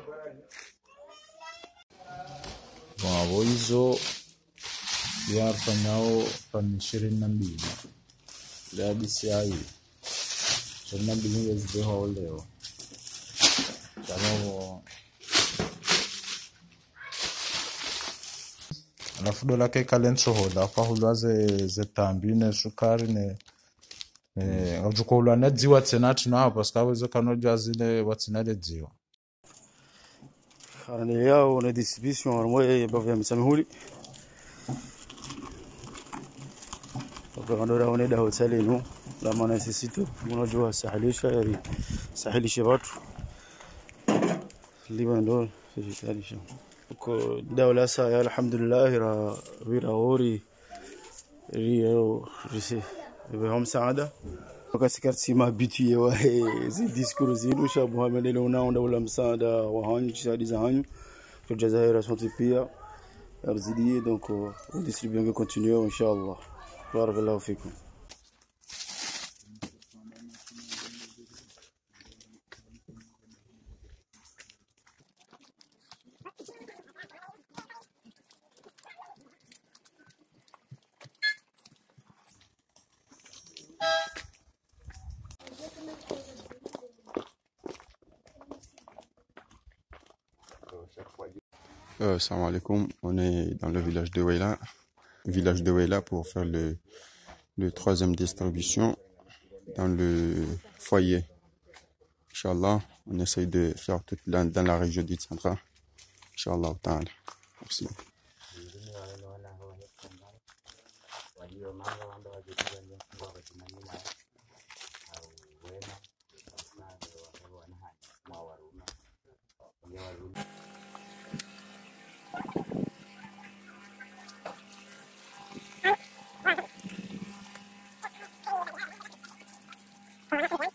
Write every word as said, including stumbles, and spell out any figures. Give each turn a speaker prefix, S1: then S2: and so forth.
S1: Wao hizo yafanyao pan ishirini na mbili la B C I ishirini na mbili mwezi wa leo jambo. Alafu dola ke kalenso hoda fa hulwaze zetambi ne sukari ne eh ujukola na dziwa tsena tino hapo parce que awezo kanojwa zile watsina le dziwa
S2: Karani yao na distribution harmoye bavya msamhuli kwa ndora waneda hoteli no la maana sisito unajua sahilisha yari sahilisha watu liba ndo sahilisha uko dawla sa ya alhamdulillah ra vira ori rio risi bihom saada وكسكرت سيما بيتي وهي زي ديسكور زينو شاب محمد لونا ولا مساعدة وهاني شادي زهاني في الجزائر سنتي بيا ارزيدي دونك وديستريبيون كونتينيو ان شاء الله. بارك الله فيكم.
S3: Euh, salam alaikum, on est dans le village de Weila, village de Weila pour faire le, le troisième distribution dans le foyer. Inch'Allah, on essaye de faire tout dans, dans la région d'Itsandra. Inch'Allah, ta'ala. Merci.
S4: Thank you.